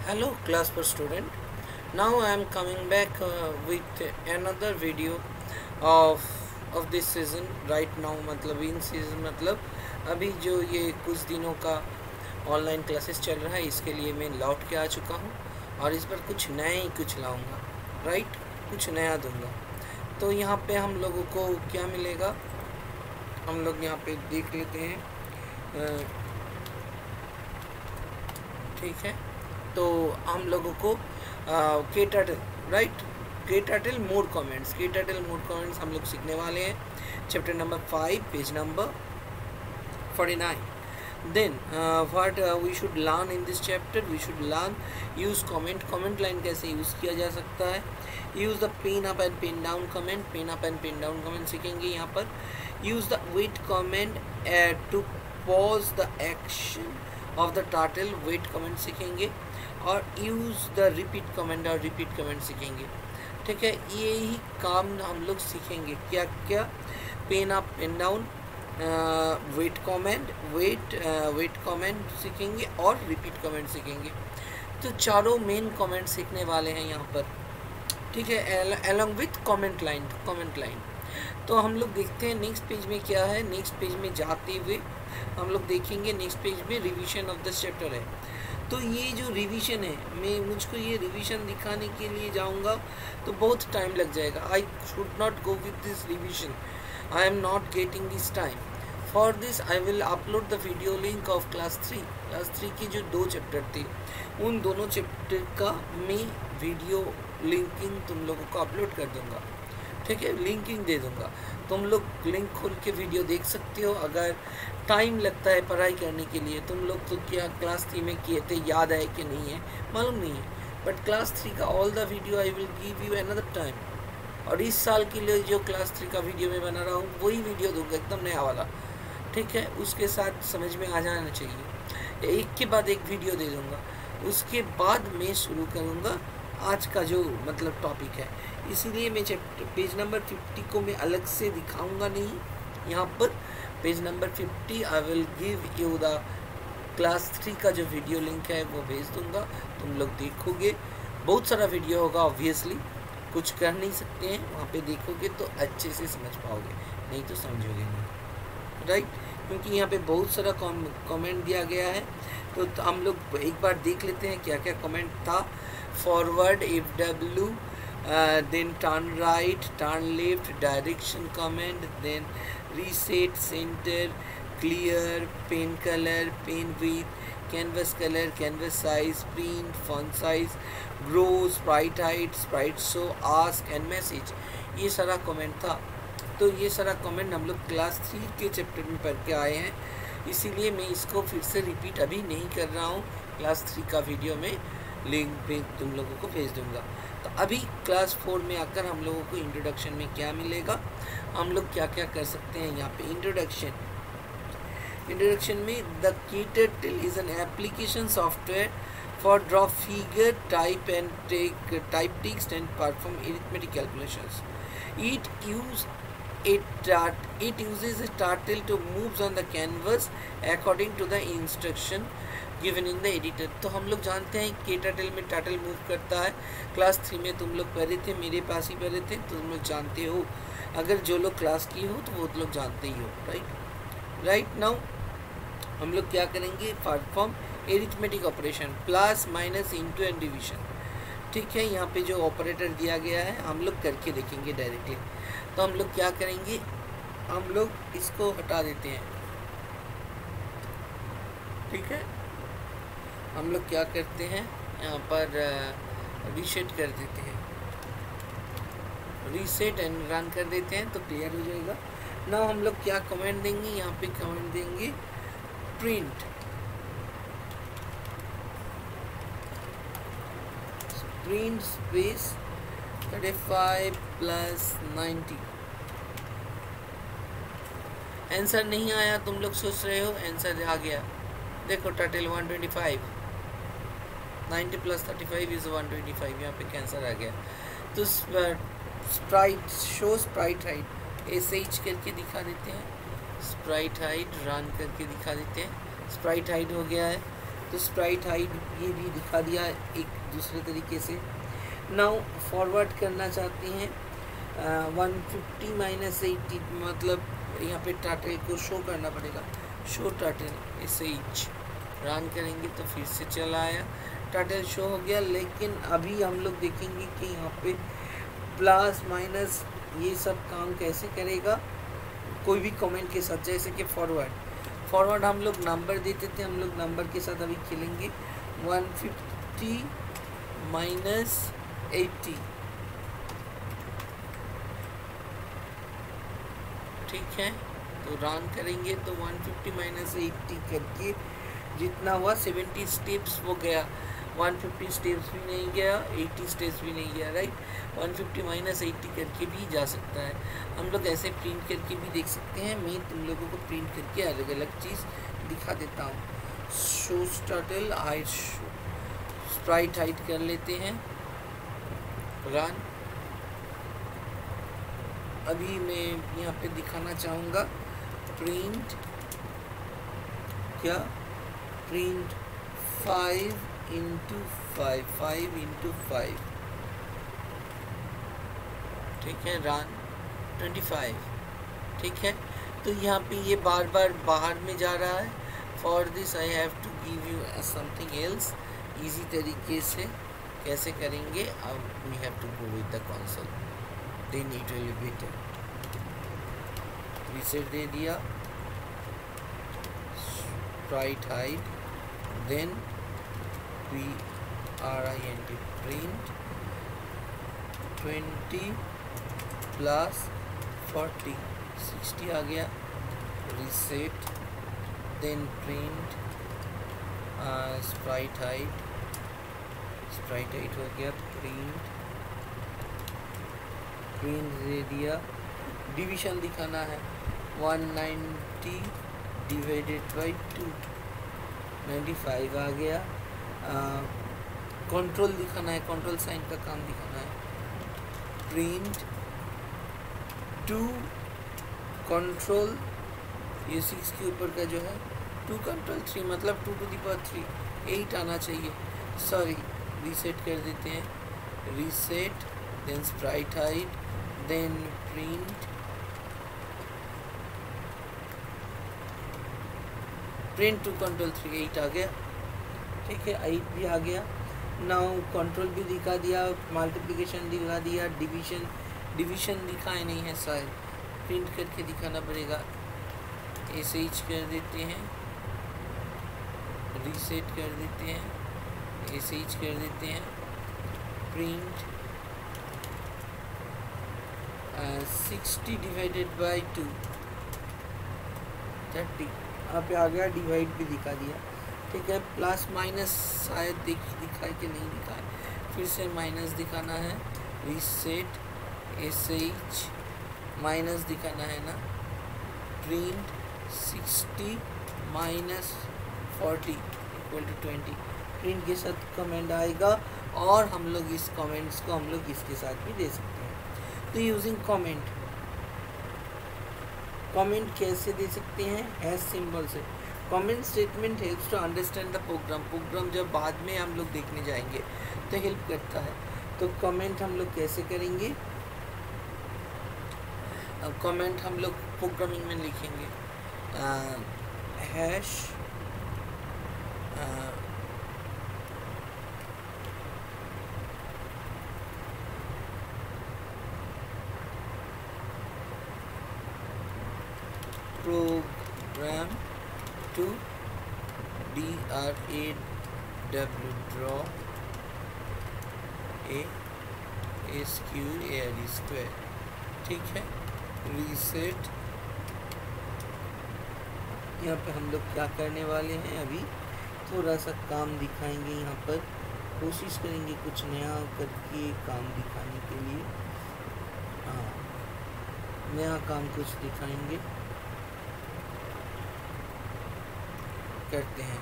Hello class for student. Now I am coming back with another video of this season right now मतलब इन season मतलब अभी जो ये कुछ दिनों का ऑनलाइन क्लासेस चल रहा है इसके लिए मैं लौट के आ चुका हूँ और इस बार कुछ नया ही कुछ लाऊंगा राइट कुछ नया दूंगा। तो यहाँ पे हम लोगों को क्या मिलेगा हम लोग यहाँ पे देख लेते हैं। ठीक है तो हम लोगों को K turtle right K turtle mode comments हम लोग सीखने वाले हैं। Chapter number 5 page number 49। Then what we should learn in this chapter, we should learn use comment line कैसे यूज़ किया जा सकता है। Use the pen up and pen down comment सीखेंगे यहाँ पर। Use the wait comment to pause the action of the turtle, wait comment सीखेंगे। और यूज़ द रिपीट कमेंट सीखेंगे। ठीक है, यही काम हम लोग सीखेंगे। क्या क्या? Pen up pen down, wait comment सीखेंगे और रिपीट कमेंट सीखेंगे। तो चारों मेन कमेंट सीखने वाले हैं यहाँ पर। ठीक है, अलॉन्ग विथ कमेंट लाइन। तो हम लोग देखते हैं नेक्स्ट पेज में क्या है। नेक्स्ट पेज में जाते हुए हम लोग देखेंगे नेक्स्ट पेज में रिवीजन ऑफ दिस चैप्टर है। तो ये जो रिवीजन है मुझको ये रिवीजन दिखाने के लिए जाऊंगा तो बहुत टाइम लग जाएगा। I should not go with this revision, I am not getting this time. For this I will upload the video link of class 3 की जो 2 चैप्टर थे उन दोनों चैप्टर का मैं वीडियो लिंकिंग तुम लोगों को अपलोड कर दूंगा। ठीक है, लिंकिंग दे दूंगा, तुम लोग लिंक खोल के वीडियो देख सकते हो। अगर टाइम लगता है पढ़ाई करने के लिए, तुम लोग तो क्या क्लास 3 में किए थे, याद है कि नहीं है मालूम नहीं है, बट क्लास 3 का all the video I will give you another time. और इस साल के लिए जो क्लास 3 का वीडियो मैं बना रहा हूँ वही वीडियो दूंगा, एकदम नया वाला। ठीक है, उसके साथ समझ में आ जाना चाहिए। एक के बाद एक वीडियो दे दूँगा, उसके बाद मैं शुरू करूँगा आज का जो मतलब टॉपिक है। इसीलिए मैं पेज नंबर 50 को मैं अलग से दिखाऊंगा नहीं। यहाँ पर page number 50 I will give you the class 3 का जो वीडियो लिंक है वो भेज दूंगा, तुम लोग देखोगे। बहुत सारा वीडियो होगा ऑब्वियसली, कुछ कर नहीं सकते हैं, वहाँ पे देखोगे तो अच्छे से समझ पाओगे, नहीं तो समझोगे नहीं राइट। क्योंकि यहाँ पे बहुत सारा कमेंट दिया गया है तो हम लोग एक बार देख लेते हैं क्या क्या कमेंट था। Forward FW, then turn right, turn left, direction comment, then reset, center, clear, pen color, pen width, canvas color, canvas size, print, font size, grow, sprite height, sprite show, ask and message, ये सारा comment था। तो ये सारा comment हम लोग class 3 के chapter में पढ़ के आए हैं, इसीलिए मैं इसको फिर से रिपीट अभी नहीं कर रहा हूँ। क्लास 3 का वीडियो में लिंक पे तुम लोगों को भेज दूंगा। तो अभी क्लास 4 में आकर हम लोगों को इंट्रोडक्शन में क्या मिलेगा, हम लोग क्या क्या कर सकते हैं। यहाँ पे इंट्रोडक्शन में the KTurtle is an application software for draw figure, type text and perform arithmetic calculations. It uses a turtle to move on the canvas according to the instruction given in the editor. तो हम लोग जानते हैं के turtle में turtle move करता है। Class 3 में तुम लोग पढ़े थे, मेरे पास ही पढ़े थे, तो तुम लोग जानते हो। अगर जो लोग क्लास की हो तो वो लोग जानते ही हो राइट। नाउ हम लोग क्या करेंगे, perform arithmetic operation, plus minus into and division. ठीक है, यहाँ पे जो ऑपरेटर दिया गया है हम लोग करके देखेंगे डायरेक्टली। तो हम लोग क्या करेंगे, हम लोग इसको हटा देते हैं। ठीक है, हम लोग क्या करते हैं, यहाँ पर रीसेट कर देते हैं, रीसेट एंड रन कर देते हैं तो क्लियर हो जाएगा। ना हम लोग क्या कमेंट देंगे, यहाँ पे कमेंट देंगे प्रिंट स्पेस 35 + 90। आंसर नहीं आया, तुम लोग सोच रहे हो आंसर आ गया। देखो टर्टल 125, 90 + 35 इज 125, यहाँ पे कैंसर आ गया। तो sprite show sprite height SH करके दिखा देते हैं, स्प्राइट हाइट रन करके दिखा देते हैं। स्प्राइट हाइट हो गया है, तो स्प्राइट हाइट ये भी दिखा दिया एक दूसरे तरीके से। नाउ फॉरवर्ड करना चाहते हैं 150 माइनस 80, मतलब यहाँ पे टाइटल को शो करना पड़ेगा, शो टाइटल ऐसे ही रन करेंगे तो फिर से चला आया, टाइटल शो हो गया। लेकिन अभी हम लोग देखेंगे कि यहाँ पे प्लस माइनस ये सब काम कैसे करेगा कोई भी कमेंट के साथ। जैसे कि फॉरवर्ड हम लोग नंबर देते थे, हम लोग नंबर के साथ अभी खेलेंगे 150 माइनस 80, ठीक है। तो रन करेंगे तो 150 माइनस 80 करके जितना हुआ 70 स्टेप्स वो गया, 150 स्टेप्स भी नहीं गया, 80 स्टेप्स भी नहीं गया, राइट। 150 माइनस 80 करके भी जा सकता है, हम लोग ऐसे प्रिंट करके भी देख सकते हैं। मैं तुम लोगों को प्रिंट करके अलग अलग चीज़ दिखा देता हूँ। Show title height, sprite height कर लेते हैं, रन। अभी मैं यहाँ पे दिखाना चाहूँगा प्रिंट, क्या प्रिंट 5 into 5, 5 into 5, ठीक है, रन 25, ठीक है। तो यहाँ पे ये बार बार बाहर में जा रहा है। For this I have to give you something else, easy तरीके से कैसे करेंगे। अब we have to go with the console, then it will be better. Reset दे दिया, sprite height, then print print 20 plus 40 60 आ गया, reset, then print sprite height हो गया, प्रिंट दे दिया। डिवीजन दिखाना है 190 डिवाइडेड बाई 2, 95 आ गया। कंट्रोल दिखाना है, कंट्रोल साइन का काम दिखाना है, प्रिंट 2 कंट्रोल, ये 6 के ऊपर का जो है 2 कंट्रोल 3, मतलब 2 to the power 3, 8 आना चाहिए, सॉरी। रीसेट कर देते हैं, reset, then sprite height, then print 2 control 3, 8 आ गया, ठीक है, 8 भी आ गया। नाउ कंट्रोल भी दिखा दिया, मल्टीप्लिकेशन दिखा दिया, डिवीजन दिखाए नहीं है शायद, प्रिंट करके दिखाना पड़ेगा। ऐसे ही कर देते हैं, रीसेट कर देते हैं, ऐसे ही कर देते हैं, प्रिंट 60 डिवाइडेड बाई 2, 30 यहाँ पे आ गया, डिवाइड भी दिखा दिया, ठीक है। प्लस माइनस शायद दिखाए कि नहीं दिखाए, फिर से माइनस दिखाना है, रीसेट, SH माइनस दिखाना है ना, print 60 minus 40 equal to 20, print के साथ कमेंट आएगा और हम लोग इस कमेंट्स को हम लोग इसके साथ भी दे सकते हैं। तो यूजिंग कमेंट कैसे दे सकते हैं, हैश सिंबल से। Comment statement helps to understand the program जब बाद में हम लोग देखने जाएंगे तो हेल्प करता है। तो कमेंट हम लोग कैसे करेंगे, कमेंट हम लोग प्रोग्रामिंग में लिखेंगे hash program to draw square, ठीक है। रीसेट, यहाँ पे हम लोग क्या करने वाले हैं, अभी थोड़ा सा काम दिखाएंगे, यहाँ पर कोशिश करेंगे कुछ नया करके काम दिखाने के लिए। हाँ, नया काम कुछ दिखाएंगे, करते हैं।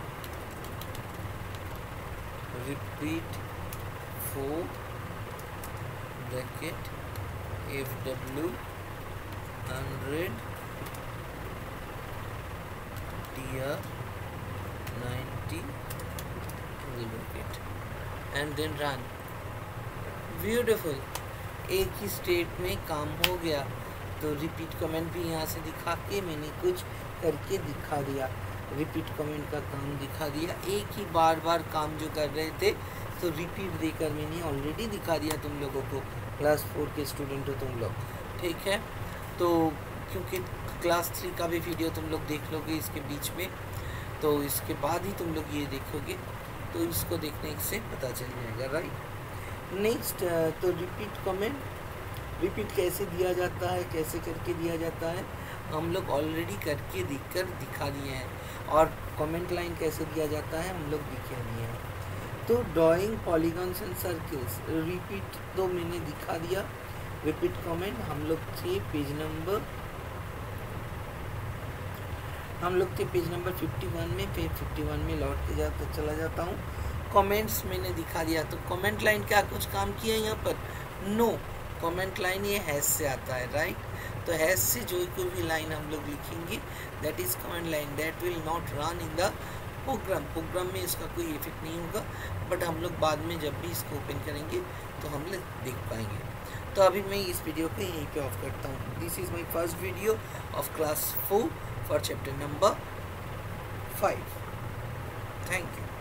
Repeat 4 bracket FW 100 TR 90 remove it and then run. Beautiful, एक ही स्टेट में काम हो गया। तो रिपीट कमेंट भी यहाँ से दिखा के मैंने कुछ करके दिखा दिया, रिपीट कमेंट का काम दिखा दिया। एक ही बार बार काम जो कर रहे थे तो रिपीट देकर मैंने ऑलरेडी दिखा दिया तुम लोगों को। क्लास 4 के स्टूडेंट हो तुम लोग, ठीक है। तो क्योंकि क्लास 3 का भी वीडियो तुम लोग देख लोगे इसके बीच में, तो इसके बाद ही तुम लोग ये देखोगे, तो इसको देखने से पता चल जाएगा, राइट। नेक्स्ट, तो रिपीट कमेंट, रिपीट कैसे दिया जाता है, कैसे करके दिया जाता है, हम लोग ऑलरेडी करके दिखा दिए हैं। और कमेंट लाइन कैसे दिया जाता है हम लोग दिखा दिए हैं। तो drawing polygons and circles, repeat तो मैंने दिखा दिया। रिपीट कमेंट हम लोग थे पेज नंबर 51 में। पेज 51 में लौट के चला जाता हूँ। कमेंट्स मैंने दिखा दिया। तो कमेंट लाइन क्या कुछ काम किया है यहाँ पर? नो, कमेंट लाइन ये हैश से आता है, राइट। तो हैश से जो कोई भी लाइन हम लोग लिखेंगे that is comment line, that will not run in the program में इसका कोई इफेक्ट नहीं होगा, बट हम लोग बाद में जब भी इसको ओपन करेंगे तो हम लोग देख पाएंगे। तो अभी मैं इस वीडियो को यहीं पे ऑफ करता हूँ। This is my first video of class 4 for chapter number 5। Thank you.